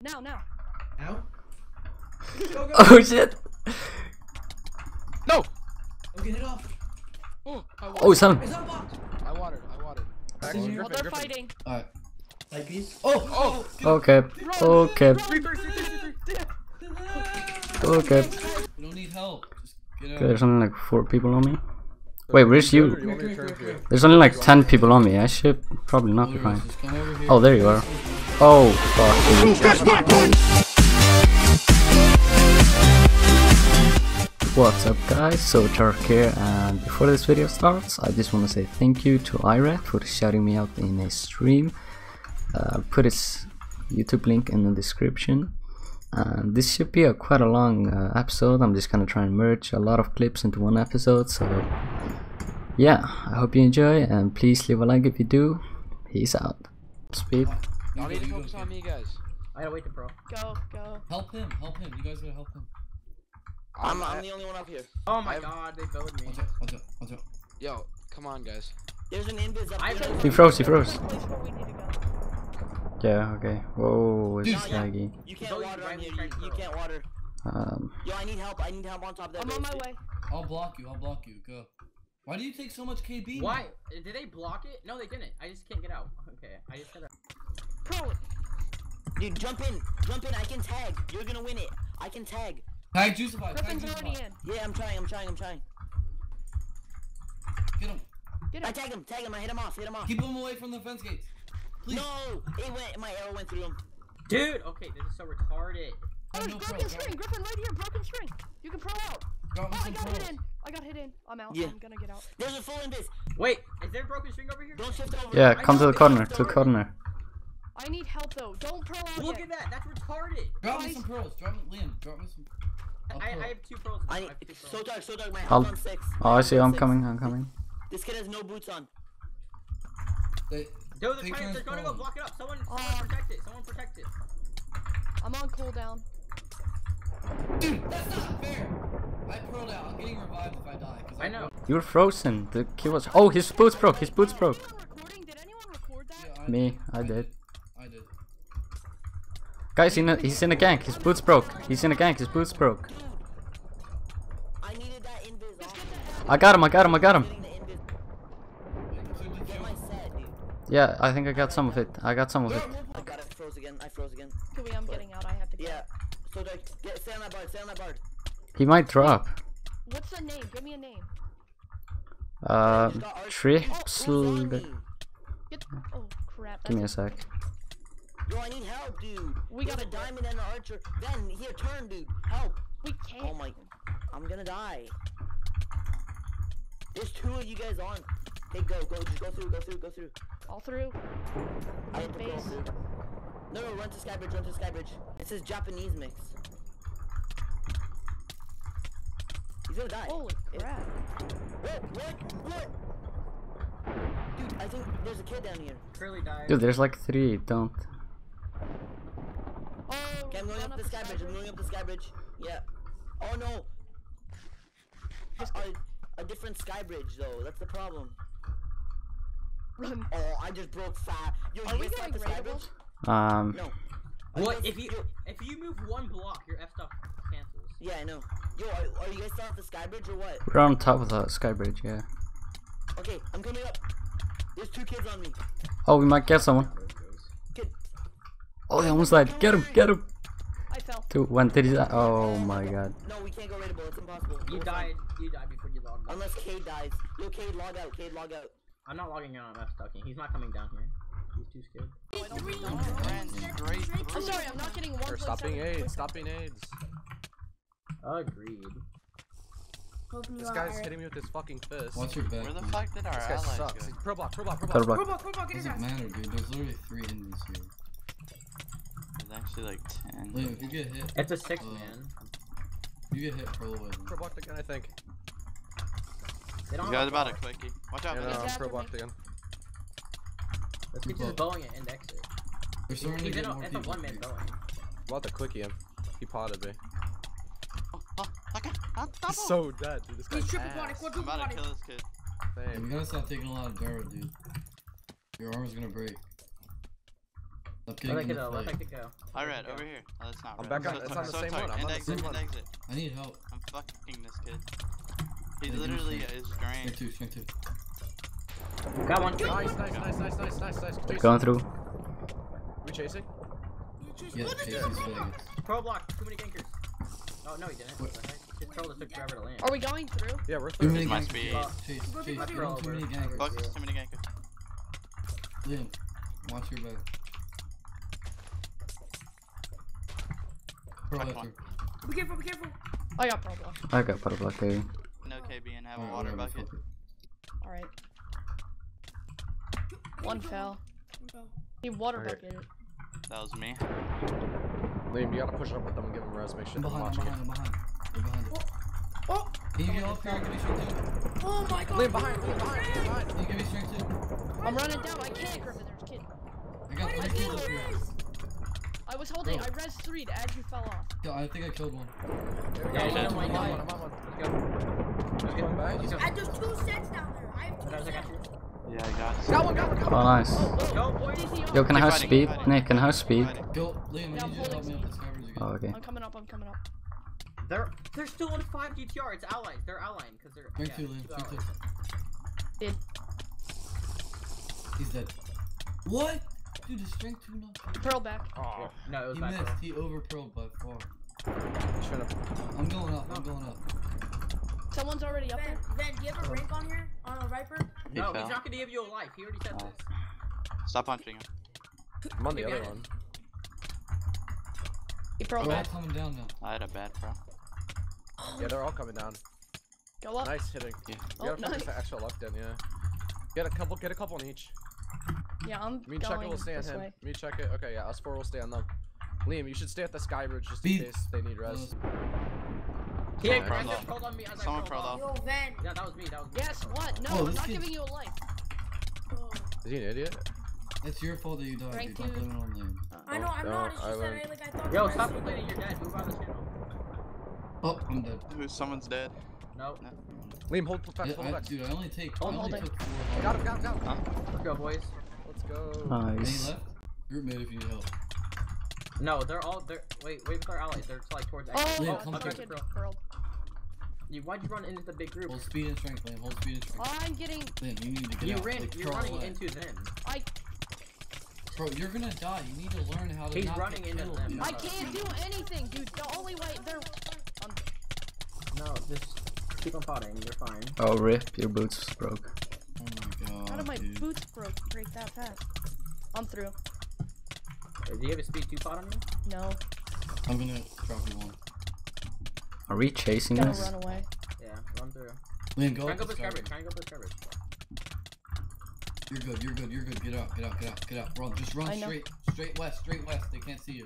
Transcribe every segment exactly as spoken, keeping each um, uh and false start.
Now, now. Now? Go, go. Oh shit! No! Okay, hit off. Oh, I watered. Oh, son. It's unblocked. I watered. I watered. Actually, Griffin, Well, they're Griffin. fighting. Alright. Light piece. Oh! Oh! Okay. Okay. Three, three, three, three, three. Okay. We don't need help. Just get out. There's only like four people on me. Wait, where's you? You want me to turn for you? There's only like ten people on me. I should probably not be fine. Just come over here. Oh, there you are. Oh, fuck. What's up, guys? So Tark here, and before this video starts, I just want to say thank you to Irat for shouting me out in a stream. Uh, I'll put his YouTube link in the description. And this should be a quite a long uh, episode. I'm just gonna try and merge a lot of clips into one episode. So yeah, I hope you enjoy, and please leave a like if you do. Peace out. Speed. Y'all need to focus on me, guys. I gotta wait the pro. Go, go. Help him, help him. You guys gotta help him. I'm, I'm the only one up here. Oh my I've- god, they billed me. Watch out, watch out, watch out. Yo, come on, guys. There's an invis up I here. He froze. He froze. Place where we need to go. Yeah. Okay. Whoa, it's Dude. laggy. You can't Zoe, water right on here. beside You, you Pearl. can't water. Um. Yo, I need help. I need help on top of that. I'm on my base. way. I'll block you, I'll block you. Go. Why do you take so much K B? Why? Did they block it? No, they didn't. I just can't get out. Okay, I just gotta. Pro. Dude, jump in. Jump in. I can tag. You're gonna win it. I can tag. Tag Juicify, tag Griffin's already Juicify. in. Yeah, I'm trying. I'm trying. I'm trying. Get him. Get I him. tag him. Tag him. I hit him off. Hit him off. Keep him away from the fence gates. Please. No, it went. My arrow went through him. Dude, okay, this is so retarded. Oh, there's no broken pro, string. go. Griffin, right here. Broken string. You can pro out. Drop me Oh, I some got pros. hit in. I got hit in. I'm out. Yeah. I'm gonna get out. There's a full invis. Wait, is there a broken string over here? Don't shift over. Yeah. I Come know, to the don't corner. shift To the over. corner. I need help though. Don't pro out Look yet. at that. That's retarded. Drop me Guys. some pros. Drop me, Liam. Drop me some. I'll I, pro. I have two pros. I I need. have two pros. So dark. So dark. My I'll- health on six. Oh, I see. My I'm health on coming. six. I'm coming. This kid has no boots on. They- Dude, they're Take trying. turns They're trying to go pro. block it up. Someone, someone Oh. protect it. Someone protect it. I'm on cooldown. Dude, that's not fair. I pro'd out. I'm getting revived if I die. 'cause I know. You're frozen. The key was. Oh, his boots broke. His boots broke. Anyone recording? Did anyone record that? Yeah, I Me. did. I did. I did. Guys, in a, he's in a gank. His boots broke. He's in a gank. His boots broke. I needed that invis off. I got him. I got him. I got him. Getting the invis. Wait, so did Get you- my set, dude. Yeah, I think I got some of it. I got some of it. I got it. Froze again. I froze again. Kiwi, I'm getting out. I have to go. Yeah. So dark. Get. Stay on that bard. Stay on that bard. He might drop. What's the name? Give me a name. Uh, Just got arch- trips. Oh, who's on me? Get. Oh crap. Give me a That's sec. Yo, I need help, dude. We There's got a diamond and an archer. Ben, here, turn, dude. Help. We can't. Oh my. I'm gonna die. There's two of you guys on. Hey, go, go, just go through, go through, go through. All through. I have to go Base. through. No, no, run to Skybridge, run to Skybridge. It says Japanese mix. He's gonna die. Holy crap. What? What? What? Dude, I think there's a kid down here. Curly died. Dude, there's like three. Don't. Oh. Okay, I'm going run up the Skybridge, I'm going up the Skybridge. Yeah. Oh no. A, a different Skybridge though, that's the problem. Run. Oh, I just broke fat. Yo, Are you we guys start the getting Skybridge? Um. No. Are What? guys- If you if you move one block, your F stuff cancels. Yeah, I know. Yo, are, are you guys starting the Skybridge or what? We're on top of the skybridge. Yeah. Okay, I'm coming up. There's two kids on me. Oh, we might get someone. Kid. Oh, he almost died. Get him. Get him. I fell. Dude, when did he die? Oh my god. No, we can't go raidable. It's impossible. You We're died. You died before you logged. fine. on. Unless Cade dies. Yo, Cade, log out. Cade, log out. I'm not logging in on F stucking. He's not coming down here. He's too scared. I'm sorry. I'm not getting one. Or stop being AIDS. Stop being AIDS. Agreed. This guy's hitting me with his fucking fist. Watch your back. Where the dude. fuck did our This guy allies sucks. go? He's pro block, pro block, pro Pro block. block. Doesn't matter, dude. There's literally three enemies here. There's actually like ten. Liam, if you get hit, It's a six uh, man. you get hit pro away. Pro blocked again, I think. They don't You have guys about a a quickie. Watch out Yeah, for no, this. I'm after pro me. blocked again. Let's get just bowing it and exit. They're starting to He's get in a, more it's a people one man here. bowing. About to quickie him. He potted me. Oh, oh, okay. I'm He's double. so dead, dude. This guy's He's triple ass. body, I'm quadruple about body. to kill this kid. Yeah, Same. we gotta stop taking a lot of Dara, dude. Your armor's gonna break. Stop Let getting that in kid the go. Let fight. that kid go. I read over here. Oh, that's not I'm red. back on- So- it's on the so same sorry. one, I'm End on the exit, same end one. exit. I need help. I'm fucking this kid. He Yeah, give me literally strength. is drained. Strength two, strength two. Got one. Nice, nice, nice, nice, nice, nice, nice. Chasing. Going through. We chasing? Yeah, Casey's Vegas. Pro block. Too many gankers. Oh no, he didn't. What? What the heck? His troll just took forever to land. Are we going through? Yeah, we're Too through. many This must gankers. be- Uh, Chase, Go Chase, back you're on too over. many gankers. Fuck, too many gankers. Liam, watch your back. Pro Check after. one. Be careful, be careful. I got pro block. I got part block there. No K B and have a Alright, water whatever, bucket. fuck it. Alright. One fell. Okay. He water Alright. bucket. That was me. Liam, you gotta push up with them and give them res. Make sure I'm they're behind, I'm watching behind, I'm behind. They're behind it. Oh, Can you get off here and give me strength two? oh my it. god. Liam, behind, Liam, behind, Liam, behind. Can you give me strength two? I'm running down. I can't, Griffin. There's a kid. I got Why three did kills you up here. raise? I was holding. Bro. I res three as you fell off. Yeah, I think I killed one. There we Yeah, go. you I'm did. on one, I'm on Yeah. one, I'm on one. Let's go. Just going back. Let's go. I, there's two sets down there. I have two Guys, I got sets. you. Yeah, I got it. Got one, got one, got Oh, one. nice. Oh, Go, boys. D C O. Yo, can I Keep have fighting, speed? keep fighting. Nick, can I have speed? Fighting. Go, Liam, Yeah, I need you to help me holding up the skybridge again. Oh, okay. I'm coming up. I'm coming up. They're they're still on five D T R. It's allies. They're allying because they're. Strength yeah, two, Liam, two strength allies. two. Did. He's dead. What? Dude, the strength two knocked. Pearl back. Oh, No, it was He back missed. row. He overpearled by far. he's trying to. I'm going up. I'm going up. Someone's already up Ven, there. Ven, do you have a rank on here? On a Viper? He No, fell. he's not gonna give you a life. He already said Oh. this. Stop punching him. I'm on the Keep other going. one. He pearl They're all back. coming down now. I had a bad pro. Yeah, they're all coming down. Go up. Nice hitting. Yeah. You Oh, gotta focus nice. that extra luck then, yeah. Get a couple, get a couple on each. Yeah, I'm Me and Checker going will stay on this him. way. Me and check it. Okay, yeah, us four will stay on them. Liam, you should stay at the sky bridge just in Speed. case they need res. He Someone aggressive pearled called on me as I Someone pearled pearled off. Yo, Ven. Yeah, that was me. That was me. Yes. What? No, Oh, I'm this not kid- giving you a life. Oh. Is he an idiot? It's your fault that you died. Thank dude. Don't you. blame it on Liam. I know, I'm No, not. It's I just that learned. I, like, I thought Yo, the stop rest- complaining. You're dead. Move on the channel. Oh, I'm dead. Who? Someone's dead. No. No. Liam, hold fast, Yeah, hold I, back. dude, I only take. Hold, I only hold it. took four. Got him, got him, got him. Let's go, boys. Let's go. Any Nice. left? Group mate if you need help. No, they're all. They're wait, wait with our allies. They're like towards. Oh, exit. Liam, oh, come other back. kid pearled. You, why'd you run into the big group? Hold speed and strength, Liam. Hold speed and strength. I'm getting. Liam, you need to get You out. ran. Like, You're crawl running away. into them. I. Bro, you're gonna die. You need to learn how to He's not running get into killed, them. dude. I can't do anything, dude. The only way they're. I'm, No, just keep on potting. You're fine. Oh, rip, your boots broke. Oh my god. how did my dude. boots broke break that fast? I'm through. Do you have a speed two pot on you? No, I'm gonna drop you one. Are we chasing gotta us? run away. Yeah, run through. Liam, go Try up and go the for skybridge. coverage. Try and go for coverage. You're good, you're good, you're good. Get out, get out, get out, get out. Run, just run I know. straight, straight west, straight west. They can't see you.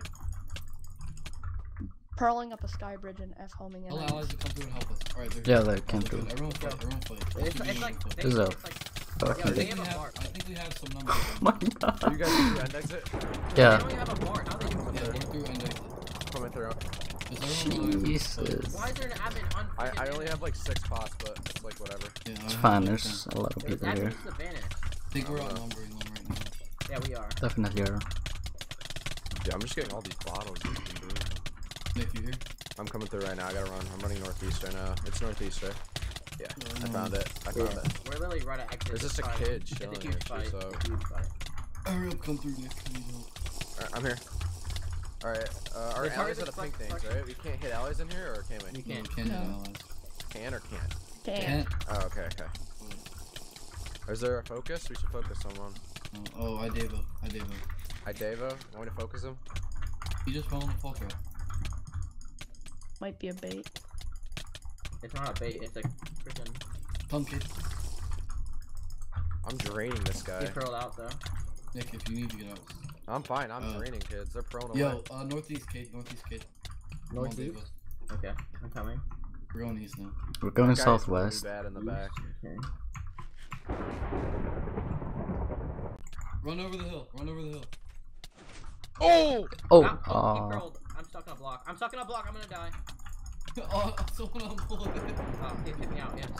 Pearling up a sky bridge and F homing in. Tell allies to come through and help us. Alright, they're Yeah, here. they can Alright, do. good. Everyone fight, everyone fight. It's, Let's it's begin like. fight. They, This is it's a like. Fuck Yeah, I me. they think, have we a have, mark. I think we have some numbers. My god. You guys can do end exit. They Yeah. don't even have a board. How they do Yeah, it? we're through and exit. Coming through. Just everyone realize- Jesus. Why is there an admin on? I, I only have like six pots, but it's like whatever. Yeah, I It's have fine, no there's chance. a lot of There's people here. admins to vanish. I think we're Uh, outnumbering them right now. Yeah, we are. Definitely are. Yeah, I'm just getting all these bottles. dude, from Brew. Nick, you here? I'm coming through right now. I gotta run. I'm running northeast right now. It's northeast, right? Yeah, I Um, found it. I found it. We're literally right at exit. There's just a Fight. kid It's chilling a huge actually, fight. so- It's a huge fight. Hurry up, come through, Nick. I need help. Alright, I'm here. Alright, uh, our The allies target are the is pink flex- things, flex- right? We can't hit allies in here, or can we? You No, can't. can't hit No. allies. Can or can't? Can't. Can't. Oh, okay, okay. Is there a focus? We should focus someone. Oh, oh, I Devo. I Devo. I Davo. Want me to focus him? He just fell in the fall trap. Might be a bait. It's not a bait. It's a freaking. Come, kid. I'm draining this guy. He curled out though. Nick, if you need to get out. I'm fine. I'm Uh, draining kids. They're prone away. Yo, uh, northeast kid, northeast kid. Come on, Northeast? Devo. Okay, I'm coming. We're going east now. We're going That guy is southwest. Really bad in the back. Okay. Run over the hill. Run over the hill. Oh! Oh, Ah, oh, aw. he curled. I'm stuck in a block. I'm stuck in a block. I'm gonna die. Oh, someone unplugged it. Oh, he hit me out. Yes.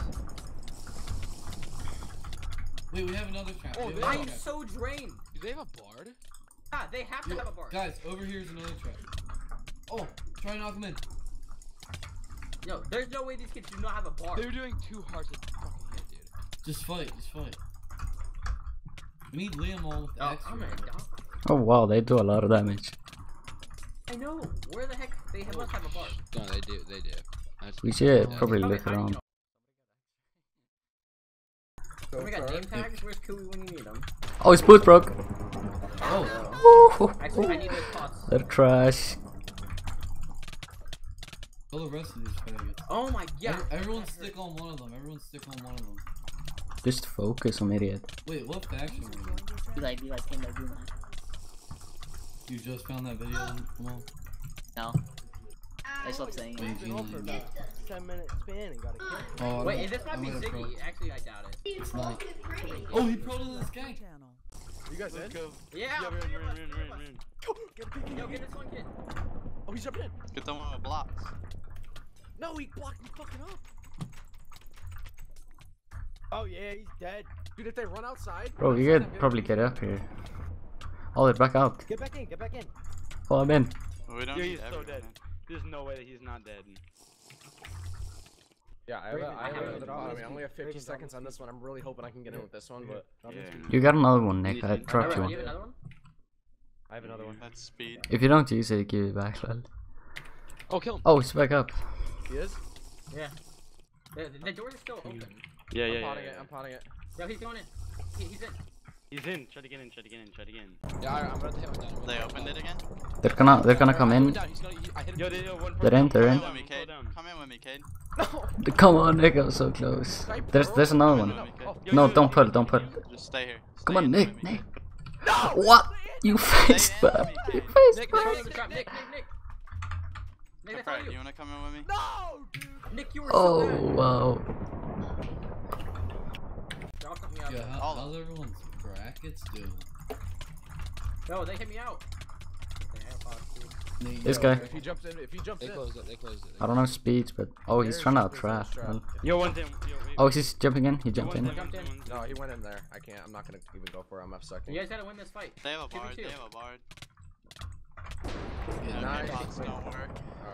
Wait, we have another trap. Oh, we have they- I another am trap. so drained. Do they have a bard? Ah, they have to Yo, have a bar. guys, over here's another trap. Oh, try and knock him in. Yo, there's no way these kids do not have a bar. They're doing too hard to fucking hit, dude. Just fight, just fight. We need Liam all with the Oh, extra. I'm gonna die. Oh wow, they do a lot of damage. I know. Where the heck? They must have a bar. No, they do, they do. That's We should Oh, probably Probably look hiding, around. you know. We got name tags. Where's Kui when you need them? Oh, his boot broke. Oh, Ooh, Actually, I need those pots. they're trash. kill the rest of these faggots. Oh my god. Every- everyone stick on one of them. Everyone stick on one of them. Just focus on idiot. Wait, what faction were you? Be like, be like, him, like, do that. You just found that video? Come on. No. I stopped saying Wait, it. Gene, like- ten minute span and got a kill. Oh, Wait, I'm- and this might I'm be gonna pro- Ziggy. Actually, I doubt it. It's not. Oh, he pro'd in this gang. You guys in? Yeah. Yeah, three run, of us, run, three run, of run, us. run. Get a peek. Yo, get this one kid. Oh, he's jumping in. Get the one with blocks. No, he blocked me fucking up. Oh yeah, he's dead. Dude, if they run outside. Bro, you outside, could I'm probably gonna- get up here. Oh, they're back out. Get back in, get back in. Follow him in. We don't Yeah, need he's so everyone dead. in. There's no way that he's not dead. Yeah, I have, Raven, a, I I have have another a- bottom. I only have fifty Raven, seconds on this one. I'm really hoping I can get in with this one, but Yeah. You got another one, Nick. I Anything? dropped you Alright, you one. have another one? I have another one. That's speed. If you don't use it, give it back, lad. Oh, kill him. Oh, he's back up. He is? Yeah. The, the doors are still open. Yeah, I'm yeah, potting yeah. it. I'm potting it. Yo, he's going in. He, he's in. He's in. Try to get in. Try to get in. Try to get in. Yeah, I, I'm about to hit one down. They opened it again? They're gonna, they're gonna come in. Down. He's gonna, he, I hit him. Yo, they, yo, one They're in, they're in. Come in with me, Cade. Down. Come in with me, Cade. No! Come on, Nick. I'm so close. There's, there's another Come in one. with me, Oh, Cade. Yo, No, yo, don't yo, pull, yo, don't yo, pull. yo. Just stay here. Come Stay on, in Nick, with me. Nick. What? You face Stay in bump. with me, You Cade. face Nick, bump. Nick, Nick, Nick, Nick, Nick. Nick, that's all Alright, you. you wanna come in with me? No, dude. Nick, you were so Oh, bad. wow. Y'all cut me out. Yeah, how, All how's everyone's brackets do? No, they hit me out. Okay, I have two. Nate, This yo, guy. If he jumps in, if he jumps They in. closed it. They closed it. I don't know speeds, but oh, he's There's trying to jumping in out this trap. trap. man. Yo, one's in. Yo, wait, Oh, wait. he's jumping in. He Yo, jumped one's in. Jumped in. one's No, he went in there. I can't. I'm not gonna even go for it. I'm F second. You guys gotta win this fight. They have a Two v bard. two. They have a bard. Yeah, Nice. My bots don't work.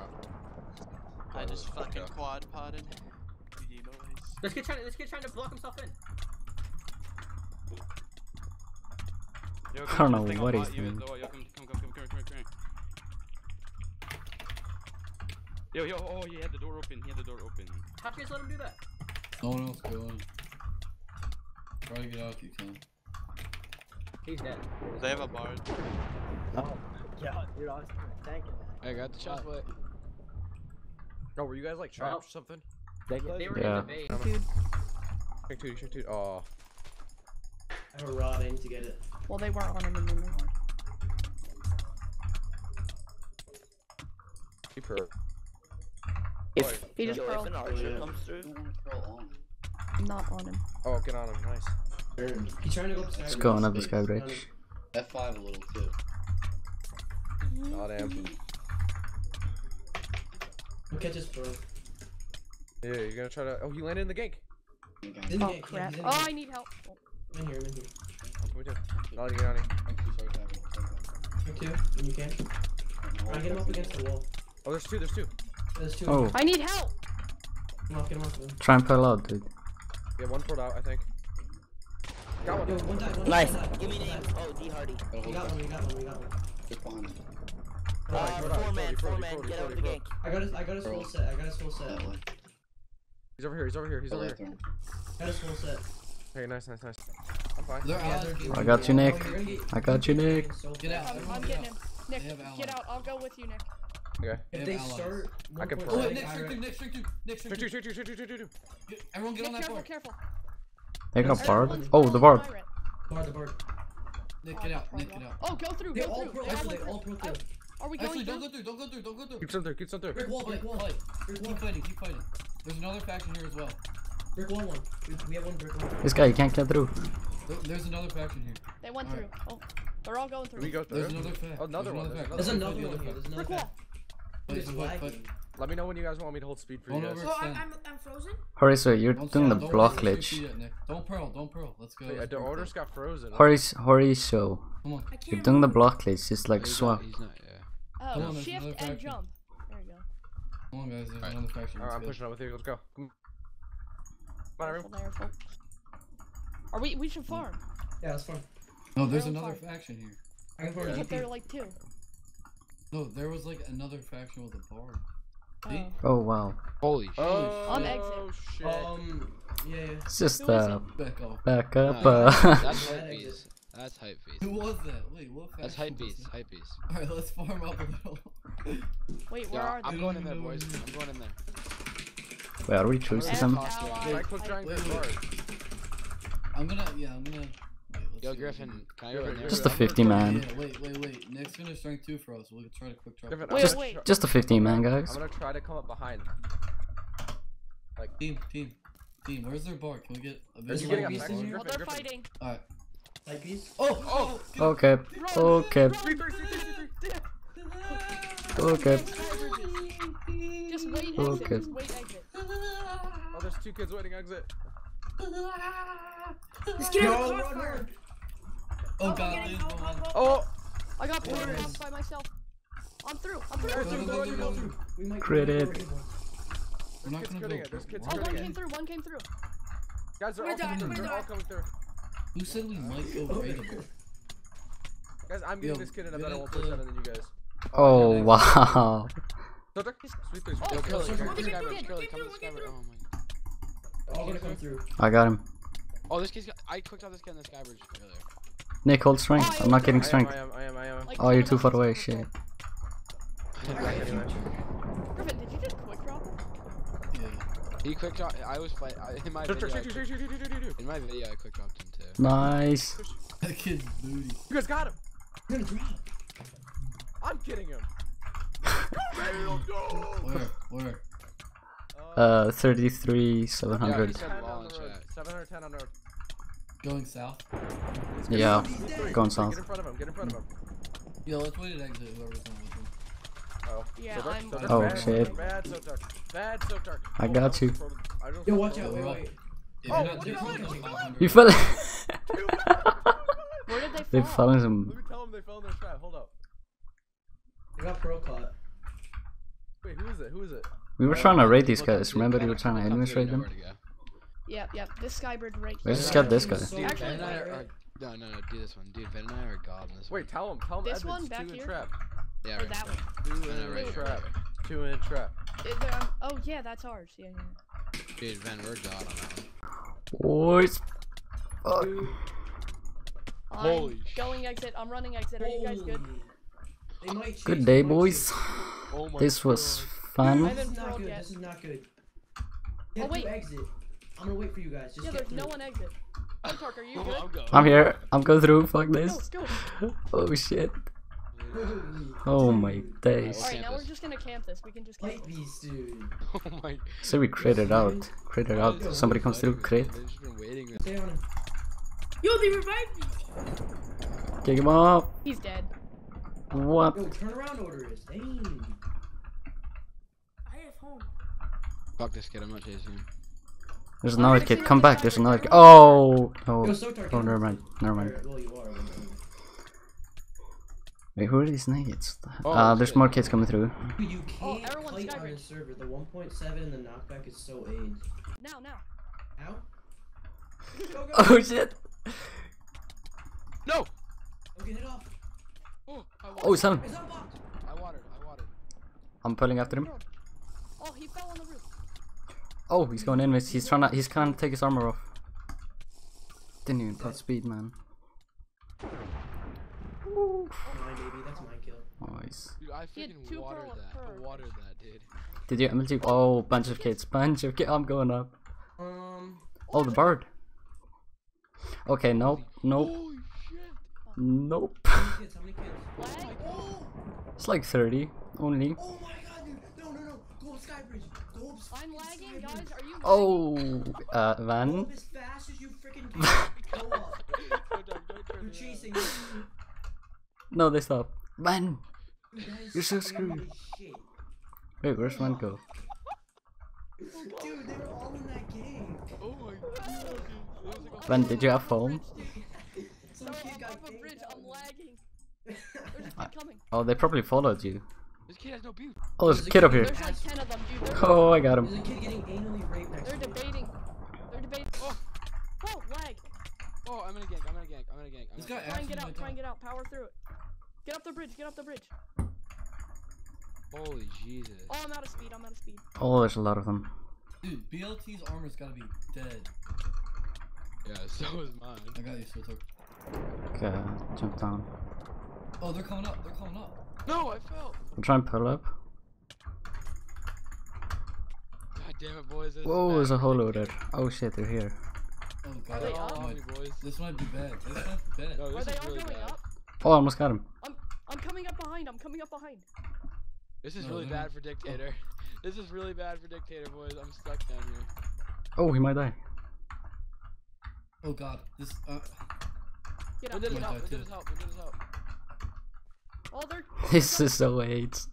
I just Oh, fucking okay. quad potted. G G boys. This kid trying to, this kid trying to block himself in. Yo, I come don't to this know thing, what I'll he's bot you. doing. Yo, yo, come, come, come, come, come, come, come, come. Yo, yo, oh, he had the door open. He had the door open. How'd you guys let him do that? no one else go in. Try to get out if you can. He's dead. They have a bard. Oh, yeah, dude, I was thinking that. I got the chocolate. Oh, were you guys like trapped or something? They They closed were Yeah. in the base. Dude. Shrink two, shrink two. Oh. I have a rod. I need to get it. Well, they weren't on him and then they weren't. Keep her. If, He just yo, if curled. an archer comes through, I'm not on him. Oh, get on him. Nice. He's trying to go upstairs. Let's go another sky bridge. F five a little too. Oh, damn. Look at this bro. Yeah, you're gonna try to. Oh, he landed in the gank. He's in the Oh gank, yeah, crap. he's in the Oh, gank. I need help. Oh. I'm in here, I'm in here. I'm coming too. No, get on him. Me too, when you can. Try to get him up against the wall. Oh, there's two. There's two. There's two. Oh, I need help. Get him off, get him off. Then. try and pull out, dude. Yeah, one pulled out, I think. Got one. Yo, one die, one nice. die, one die. Give me One names. die. Oh, D Hardy. We got one, we got one, we got one. Uh, Hold on, four man, Brody, four Brody, man. Brody, Get out of Brody, the gank. I got his, I got his full set, I got his full set. He's over here. He's over here. He's over here. Got his full set. Hey, nice, nice, nice. I'm fine. They're Yeah, out. they're- I got you, Nick. Oh, you're gonna get- I got you, you're Nick. getting so Get out. fast. I'm, Everyone I'm get getting out. him. Nick, They have allies. get out. I'll go with you, Nick. Okay. They If have they allies. start, I can one pro- Oh, point Nick, five, shrink two, I- Nick, shrink two, Nick, shrink Shoot, two. shoot, shoot, shoot, shoot, shoot, shoot. Get- Everyone get Nick, on that careful, board. careful. They got barb. Everyone's Oh, on the barb. pirate. Guard the bird. Nick, Oh, get I out. got Nick, pro get wall. out. Oh, go through, They go all through. pro, They all actually, went they all through. pro kill. Are we going Actually, don't through? go through. Don't go through. Don't go through. Keep some through. Keep some through. Brick wall, Fight, brick wall. fight. Brick Keep wall. fighting. Keep fighting. There's another faction here as well. Brick wall one. We, we have one brick wall. This guy, you can't get through. There, there's another faction here. They went Alright. through. Oh, they're all going Did we through. go through? There's another fact. Oh, another There's one. another fact. There's Fight another the one other here. fact. There's another Brick fact. wall. Fight, It's fight, fight. lagging. Let me know when you guys want me to hold speed for you Don't guys. Oh, I'm, overextend. I'm, I'm frozen? Horace, you're Don't doing the stop, don't block press glitch. P yet, Nick. Don't pearl, don't pearl. Let's go. Wait, let's the go orders pearl. got frozen. Horace, Horace, show. Come on. I can't You're doing the move. block glitch, just like He's swap. not, he's not, yeah. Come Oh, on, there's shift another and faction. jump. There you go. Come on, guys. There's Alright. another faction. Alright, I'm Let's go. pushing up with you. Let's go. Come on, Careful there, folks. Are we? We should farm. Yeah, that's fine. No, there's They're another fine. faction here. I can farm But G there P. are like two. No, there was like another faction with a bar. Oh. See? Oh wow. Holy shit. Oh, On exit. shit. Um, yeah, yeah. It's just Who is uh, Back off. back up. No, Uh, that's hype beast. That's hype beast. Who was that? Wait, what faction? That's hype was beast. that? Hype beast. Alright, let's farm up a little. Wait, where Yeah, are I'm they? going in there, boys. I'm going in there. wait, are we choosing F, them? ally, Right click type- triangle wait, guard. I'm gonna, yeah, I'm gonna. Wait, let's Yo, see. Griffin, can I go in there? Just a fifty man. Yeah, wait, wait, wait. Nick's gonna strength two for us. We'll try to quick try. Griffin, Wait, I'm gonna wait. try- Just a fifteen man, I'm guys. gonna try to come up behind. Team, team, team. Where's their bar? Can we get a Are bit you of getting a a beast faction? in here? Well, they're fighting. Alright. Type piece? Oh, oh, get up. Okay, okay, Three, three, three, three, three, three. okay. Just wait exit. Okay. Just wait exit. Oh, there's two kids waiting exit. Just get out of the No, car no, fire. Oh I'm god, getting Liz, help, help, behind. help. Oh, I got Where cornered is- by myself. I'm through. I'm Go, through. go, go, go, go, go. We might Credit. We're not kids gonna critting go. it, there's kids What? Oh, one critting came it. through. One came through. guys, they're We're all coming done, through. we're They're all done. coming through. Who said we might go raidable? Guys, I'm getting Yo, this kid in a get better at one point seven the- than you guys. Oh wow. So they're sweet three, Oh, sweet Yo, three. Curly, Sure, come sure. to Get Skybird, through, Curly, get come to through, get Skybird. through. Oh my god. All gonna come through. I got him. Oh, this kid's got. I clicked on this kid in the Skybird earlier. Nick, hold strength. I'm not getting I am, strength. I am, I am, I am. Like, Oh, you're two too of far us away. is Shit. Anyway. Griffin, did you just quick drop him? Yeah. He quick drop. I was fight. I, in my Shoot, video. shoot, I shoot, quick, shoot, shoot, shoot, shoot, shoot. in my video, I quick dropped him too. Nice. That kid's booty. You guys got him. You're gonna drop. I'm getting him. Where? Where? Uh, thirty-three, seven Yeah, he hundred. said ten wall on in the road. chat. seven hundred ten on the road. Going south? Yeah, Three, going three, south. Get in front of him. Get in front of him. Yo, let's wait at exit. Whoever's going with him. Oh. Yeah, So dark, I'm- so dark. Oh, Bad, shit. Bad, so dark. Bad, so dark. I Oh, got almost you. controlled- I almost Yo, watch controlled out. the Wait, road. wait. If Oh, you're not what different, the hell? it's like one hundred. You fell. Where did they They fall? found some. Let me tell them they fell in their trap. Hold up. I got pro caught. Wait, who is it? Who is it? We were trying to raid these guys. Remember, we were trying to enemies raid them. Yep, yep. This Skybird right We here. just got this guy. So Actually, Ben and I bad, are, right? are no, no, no. Do this one, dude. Ben and I are god in this Wait, tell them. Tell them. This one Edmonds, back two in here? trap. one. Yeah, Or right. that one. Two I know, in right here, trap. right Two in trap. It- they're, um, oh yeah, that's ours. Yeah, yeah. Dude, Ben, we're god on that one. Boys. Fuck. I'm Holy going exit. I'm running exit. Are you guys good? Holy. They might chase Good you, day, they might boys. chase Oh my This was I fun. you. This haven't is not pearled good. yet. This is not good. Oh, Get wait. through exit. I'm gonna wait for you guys. Just Yeah, get there's through. no one exit. Oh, Tark, are you Oh, good? I'm going. I'm here. I'm going through. Fuck Go, this. go. Oh shit. Holy Oh my dude. days. Alright, now we're Campus. just gonna camp this. We can just camp Light this. beast, dude. Oh my. So we crit it out. Crit it out. Somebody comes through. Crit. They've just been waiting. Stay on him. Yo, they revived me! Kick him off. He's dead. What? Yo, turn around order is. Dang. I have home. Fuck this kid. I'm not chasing him. There's another kid. Come back. There's another kid. Oh. Yo, No. so dark. Oh, never mind. Never mind. Or, well, you are. but- Wait, who are these niggas? Oh, Uh, there's shit. more kids coming through. Dude, you Oh, can't everyone's fight on Skybridge. this server. The one point seven and the knockback is so AIDS. Now, now. How? Go, go. Oh shit. No. Okay, hit off. Oh, I watered. Oh, son. It's unblocked. I watered. I watered. I'm pulling after him. Oh, he fell on the roof. Oh, he's going in. He's trying to. He's trying to take his armor off. Didn't even put speed, man. Mine, baby. That's my kill. Nice. Dude, I He had freaking two watered pearl of that. pearl. I watered that, dude. Did you M L G? Oh, bunch of kids. Bunch of kids. I'm going up. Um. Oh, the bird. Okay, nope. Nope. Holy shit. Nope. How many kids? How many kids? Flag? It's like thirty only. Oh my god, dude. No, no, no. Go up Skybridge. Go up I'm freaking lagging, Skybridge. guys. Are you lagging? Oh, uh, Go Van. up as fast as you freaking can. Go up. Don't, don't, don't turn You're it chasing on. me. No, they stop. Van. Dude, that is You're so scary screwed. as shit. Wait, where's one go? Dude, they were all in that game. Oh my god. When did you have home? Some kid got Off a banged bridge, out. I'm lagging. There's a kid coming. Oh, they probably followed you. This kid has no build. Oh, there's a kid up here. There's like ten of them, dude. They're, Oh, I got There's him. a kid getting anally raped next they're to me. debating. They're debating. Oh, oh, lag. Oh, I'm in a gank. I'm in a gank. I'm in a gank. I'm This in a guy gank. Try and get actually out. Try and went get out. Power through it. Get up the bridge. Get up the bridge. Holy Jesus. Oh, I'm out of speed. I'm out of speed. Oh, there's a lot of them. Dude, B L T's armor's gotta be dead. Yeah, so is mine. I got you, Sotar. Okay, jump down. Oh, they're coming up. They're coming up. No, I fell. I'll try and pull up. God damn it, boys. This Whoa, is there's a bad. hole over there. Oh shit, they're here. Oh Are god. they They're all up? on me, boys. This might be bad. This might be bad. No, Are this they is all really going bad. up? Oh, I almost got him. I'm I'm coming up behind. I'm coming up behind. This is No, really they're bad not. for Dictator. This is really bad for Dictator, boys. I'm stuck down here. Oh, he might die. Oh god. This. Uh, Get We up. did his Get Yeah, up. help. We I did did. his help. We did his help. Oh, they're This is so AIDS.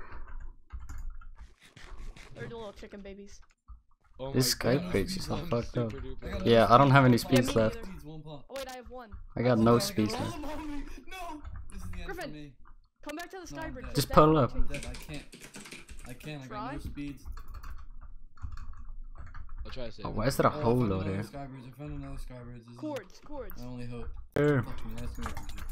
they're the little chicken babies. Oh This my Skype God. page is all I'm fucked up. super duper I got low. Yeah, I don't have any one speeds pop. left. Needs one pop. Oh wait, I have one. I got Oh, no God, I speeds got left. all of them. No. This is the end Griffin. for me. Come back to the No, sky I'm bridge. dead. Just That pull little up. I'm chicken. dead. I can't. I can't. I got Try? no speeds. I'll try to save Oh, him. why is there a Oh, I hole found over another there? Skybridge. I found another Skybridge. This is Cords, cords. my only hope. Sure. Fucking nice to meet you.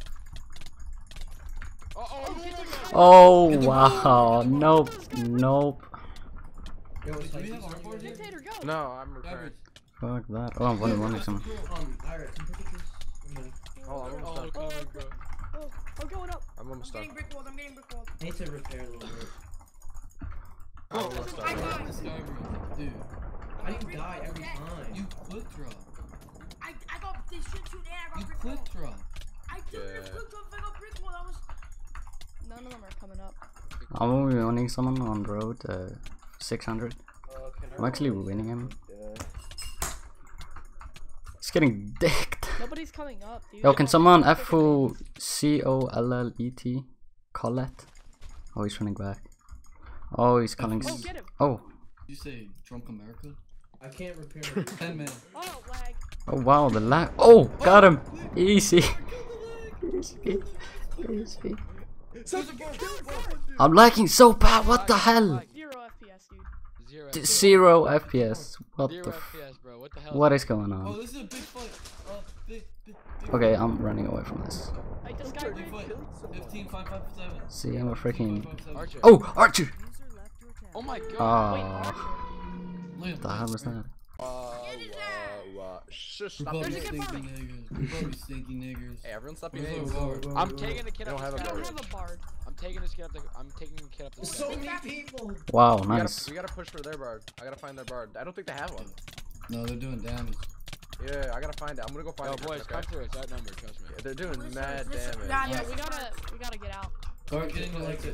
Oh, oh, Oh, get the guy. Oh Get the wow, ball. nope, nope. Yo, it's Do like, we have he's our on board your- here? Dictator, go. No, I'm repairing. Skybridge. Fuck that. Oh, I'm one one with someone. Um, Ira, come pick up this. Oh, I'm Oh, almost done. coming, bro. Oh, I'm going up. I'm almost done. brick walled. I'm getting brick walled. I need to repair a little bit. I'm almost I done. got- The Skybridge. Dude, How do you die every time? you quick drop. I I got this shit shoot and I You quick drop. I took it, Yeah. drop. I got brick wall. I was. None of them are coming up. I'm only winning someone on the road, uh, six hundred. I'm actually winning him. He's getting dicked. Nobody's coming up, dude. Yo, can someone F O C O L L E T? Colette? Oh, he's running back. Oh, he's calling. Oh, s- get him. Oh, You say drunk America? I can't repair. Ten man. Oh, lag. oh wow, the lag. Oh, got him. Easy. Easy. Easy. I'm lagging so bad. What the hell? Zero F P S, dude. Zero D- F P S. Zero F P S. What Zero the? F F P S, bro. What the hell? what is going Oh, on? this is a big fight. Oh, big, big, big. Okay, I'm running away from this. Like the sky Big bridge. fight. Fifteen, five, five, seven. See, I'm a freaking. Archer. Oh, Archer! Oh my god. Wait, Ah, Archer. Liam, what the hell was that? Uh, uh, uh, shush, We're stop probably There's a being good stinky niggas. We're probably stinky niggas. Hey, everyone stop Where's being our idiots. guard? I'm taking the kid You up don't the have a I sky don't guard. bridge. have a bard. I'm taking this kid up the. I'm taking the kid up the So sky. many people. Wow, We nice. gotta, we gotta push for their bard. I gotta find their bard. I don't think they have one. No, they're doing damage. Yeah, I gotta find it. I'm gonna go find Yo, it. boys, okay? come through. It's outnumbered. Trust me. Yeah, they're doing mad damage. Yeah, yeah, we gotta, we gotta get out. Start getting the Like exit.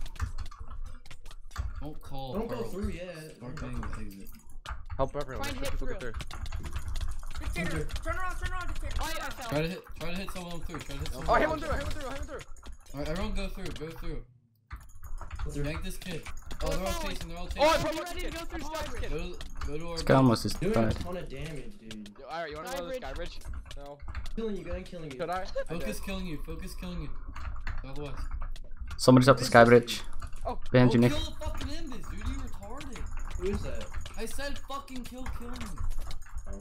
Don't call Don't go Carl. through yet. Start getting the exit. Help everyone. Try and Push hit people get through. through. Turn around, turn around, Dictator. Oh, yeah, I Try fell. to hit, try to hit someone through. Try to hit someone. Oh, I hit one through. I hit one through. I hit one through. Alright, everyone go through. Go through. Through. Yank this kid. Oh, they're all chasing. They're all chasing. Oh, I I'm put ready to go through sky bridge. Go, to- go to our. This guy almost is Doing a died. ton of damage, dude. Yo, alright, you wanna go to the sky bridge? No. Killing you, going killing you. Could I? I Focus did. killing you. Focus killing you. Otherwise. Somebody's up the sky bridge. Oh, Behind Oh, you, Nick. kill the fucking Indus, dude. You retarded. Who is that? I said fucking kill killing me. Oh.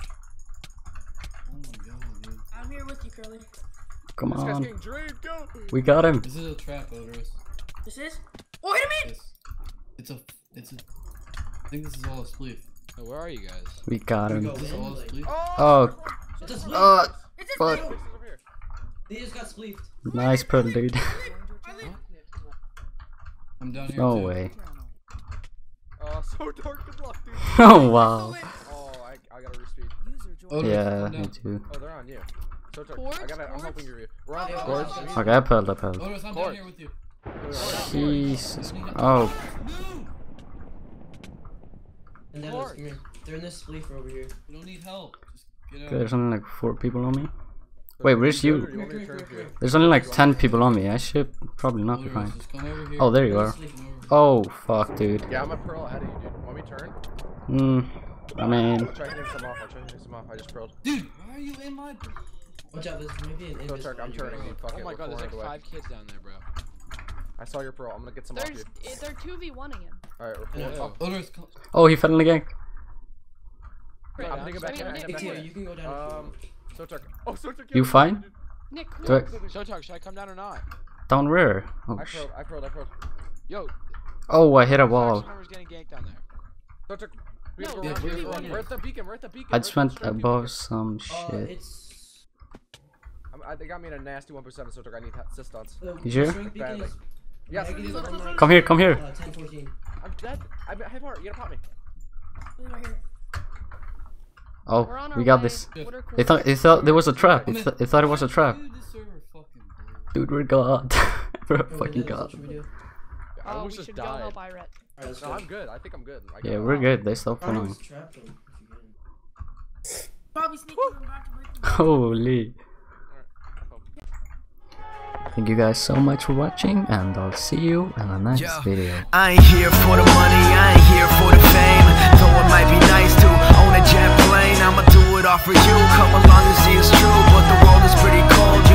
Oh my god, dude. I'm here with you, Curly. Come This guy's on. getting drained. Go. We got him. This is a trap, Odorous. This is? Oh, hit him in! This. It's a. It's a. I think this is all a spleef. So where are you guys? We got We him. go Is this in, all a like, spleef? Oh, it's a spleef. uh, It's his fuck. This is over here. They just got spleefed. Nice pearl, dude. I'm down here No too. way. Oh, so dark. Good luck, dude. Oh wow. Oh, I, I gotta respeed. Odorous, Yeah, calm me down. too. Oh, they're on you. So dark. Cords? I gotta. I'm Cords? helping you. We're on Yeah, Cords. cords. Okay, I pearled, I pearled. Odorous, I'm down Court. here with you. Jesus. Oh, No! And then Cords. come here. They're in this spleef over here. We don't need help. Just get out. there's only like four people on me. Wait, where's You you? want me to turn for you? There's only like ten people on me. I should probably not be Odorous, fine. just come over here. Oh, there you They're in are. this spleef. Oh fuck, dude. Yeah, I'm a pearl ahead of you, dude. Want me to turn? Hmm. I mean, I'll try to take some off. I'll try to take some off. I just pearled. Dude, why are you in my? Watch out, this maybe an Go invisible. Turk, I'm turning, dude. Fuck Oh it. my we're god, there's like four away. five kids down there, bro. I saw your pearl. I'm gonna get some There's, off you. eh, they're two v one again. Alright, we're I know, four. oh, there's co- oh, he fell in the gang. Wait, I'm thinking back I in. mean, I'm Nick, back Here, in. you can go down. Um, so Turk. Oh, so Turk. You fine? Nick, Do I, Shotok, should I come down or not? down where? Oh, I sh pearled. I pearled. I pearled. Yo, oh, I hit a wall. faction member's getting ganked down there. So Turk. We No, have to yeah, go we're around. the one. We're at the beacon. We're at the beacon. I We're just at the went straight above beacon. some Uh, shit. it's. I'm, I, they got me in a nasty one percent, so Turk. I need assistance. The, You sure? the strength beacon Badly. is Yes. negative one nine- Come here, come here. Uh, ten fourteen. I'm dead. I I have heart. You gotta pop me. Oh, we're on our we got way. this. Water They thought, they thought there was a trap. They, th they thought it was a trap. Dude, this server fucking broke. Dude, we're god. we're Oh, fucking yeah, god. what should we do? I Oh, we almost should just go died. help Iret. Alright, let's No, go. I'm good. I think I'm good. I Yeah, got we're it. good. They stopped Probably following. just trap them if you get in. Bobby sneaking. I'm about to break the Holy. Thank you guys so much for watching, and I'll see you in the next Yo, video. I ain't here for the money, I ain't here for the fame. Though it might be nice to own a jet plane, I'ma do it all for you. Come along and see it's true, but the world is pretty cold.